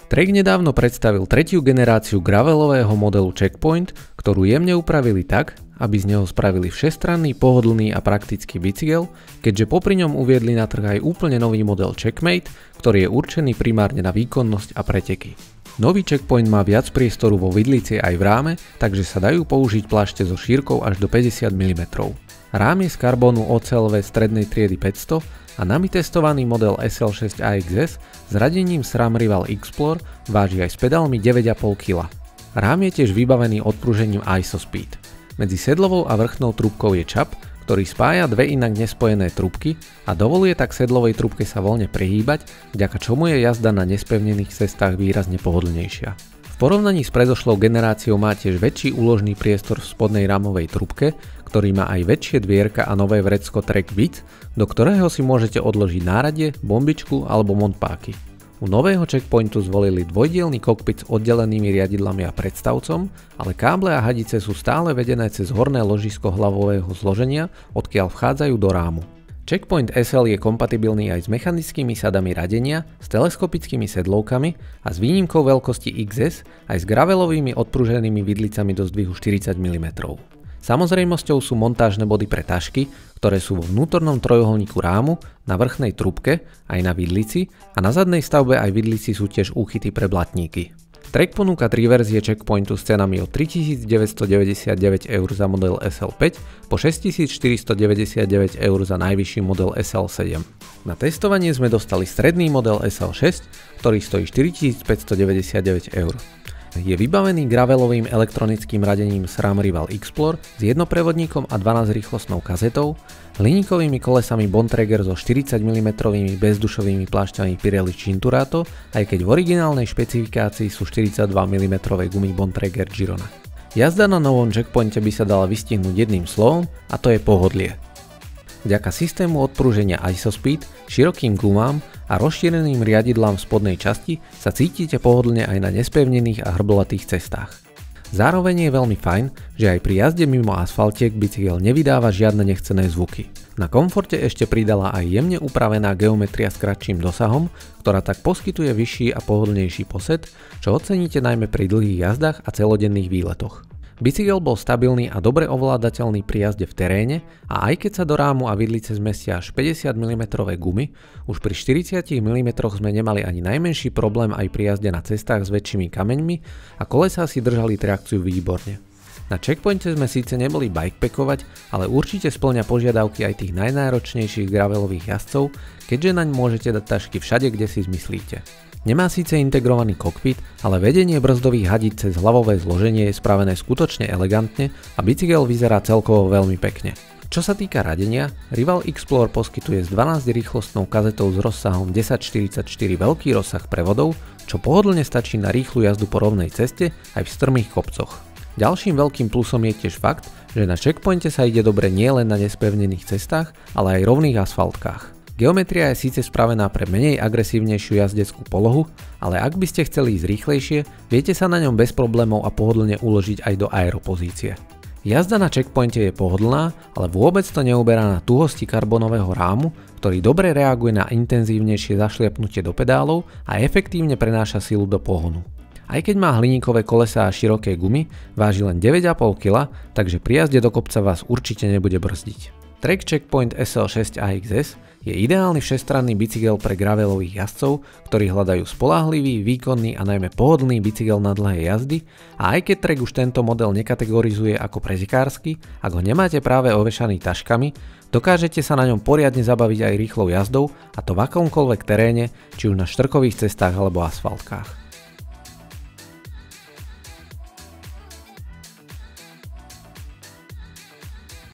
Trek nedávno predstavil tretiu generáciu gravelového modelu Checkpoint, ktorú jemne upravili tak, aby z neho spravili všestranný, pohodlný a praktický bicykel, keďže popri ňom uviedli na trh aj úplne nový model Checkmate, ktorý je určený primárne na výkonnosť a preteky. Nový Checkpoint má viac priestoru vo vidlici aj v ráme, takže sa dajú použiť plášte so šírkou až do 50 mm. Rám je z karbónu OCLV strednej triedy 500 a nami testovaný model SL6 AXS s radením SRAM Rival Explore váži aj s pedálmi 9,5 kg. Rám je tiež vybavený odpružením ISOSpeed. Medzi sedlovou a vrchnou trúbkou je čap, ktorý spája dve inak nespojené trúbky a dovoluje tak sedlovej trúbke sa voľne prehýbať, vďaka čomu je jazda na nespevnených cestách výrazne pohodlnejšia. V porovnaní s predošlou generáciou má tiež väčší úložný priestor v spodnej rámovej trúbke, ktorý má aj väčšie dvierka a nové vrecko Track Bit, do ktorého si môžete odložiť náradie, bombičku alebo montpáky. U nového Checkpointu zvolili dvojdielny kokpit s oddelenými riadidlami a predstavcom, ale káble a hadice sú stále vedené cez horné ložisko hlavového zloženia, odkiaľ vchádzajú do rámu. Checkpoint SL je kompatibilný aj s mechanickými sadami radenia, s teleskopickými sedlovkami a s výnimkou veľkosti XS aj s gravelovými odpruženými vidlicami do zdvihu 40 mm. Samozrejmosťou sú montážne body pre tašky, ktoré sú vo vnútornom trojuholníku rámu, na vrchnej trúbke, aj na vidlici a na zadnej stavbe aj vidlici sú tiež úchyty pre blatníky. Trek ponúka 3 verzie Checkpointu s cenami od 3999 € za model SL5 po 6499 € za najvyšší model SL7. Na testovanie sme dostali stredný model SL6, ktorý stojí 4599 €. Je vybavený gravelovým elektronickým radením SRAM Rival Explore s jednoprevodníkom a 12-rýchlostnou kazetou, hliníkovými kolesami Bontrager so 40 mm bezdušovými plášťami Pirelli Cinturato, aj keď v originálnej špecifikácii sú 42 mm gumy Bontrager Girona. Jazda na novom Checkpointe by sa dala vystihnúť jedným slovom a to je pohodlie. Vďaka systému odpruženia ISOSpeed, širokým gumám a rozšíreným riadidlám v spodnej časti sa cítite pohodlne aj na nespevnených a hrbolatých cestách. Zároveň je veľmi fajn, že aj pri jazde mimo asfaltiek bicykel nevydáva žiadne nechcené zvuky. Na komforte ešte pridala aj jemne upravená geometria s kratším dosahom, ktorá tak poskytuje vyšší a pohodlnejší posed, čo oceníte najmä pri dlhých jazdách a celodenných výletoch. Bicykel bol stabilný a dobre ovládateľný pri jazde v teréne a aj keď sa do rámu a vidlice zmestia až 50 mm gumy, už pri 40 mm sme nemali ani najmenší problém aj pri jazde na cestách s väčšími kameňmi a kolesá si držali trakciu výborne. Na Checkpointe sme síce neboli bikepackovať, ale určite spĺňa požiadavky aj tých najnáročnejších gravelových jazdcov, keďže naň môžete dať tašky všade, kde si zmyslíte. Nemá síce integrovaný kokpit, ale vedenie brzdových hadíc cez hlavové zloženie je spravené skutočne elegantne a bicykel vyzerá celkovo veľmi pekne. Čo sa týka radenia, Rival Explore poskytuje s 12-rýchlostnou kazetou s rozsahom 1044 veľký rozsah prevodov, čo pohodlne stačí na rýchlu jazdu po rovnej ceste aj v strmých kopcoch. Ďalším veľkým plusom je tiež fakt, že na Checkpointe sa ide dobre nielen na nespevnených cestách, ale aj rovných asfaltkách. Geometria je síce spravená pre menej agresívnejšiu jazdeckú polohu, ale ak by ste chceli ísť rýchlejšie, viete sa na ňom bez problémov a pohodlne uložiť aj do aeropozície. Jazda na Checkpointe je pohodlná, ale vôbec to neuberá na tuhosti karbónového rámu, ktorý dobre reaguje na intenzívnejšie zašliapnutie do pedálov a efektívne prenáša silu do pohonu. Aj keď má hliníkové kolesá a široké gumy, váži len 9,5 kg, takže pri jazde do kopca vás určite nebude brzdiť. Trek Checkpoint SL6 AXS je ideálny všestranný bicykel pre gravelových jazdcov, ktorí hľadajú spoľahlivý, výkonný a najmä pohodlný bicykel na dlhé jazdy a aj keď Trek už tento model nekategorizuje ako pretekársky, ak ho nemáte práve ovešaný taškami, dokážete sa na ňom poriadne zabaviť aj rýchlou jazdou a to v akomkoľvek teréne, či už na štrkových cestách alebo asfaltkách.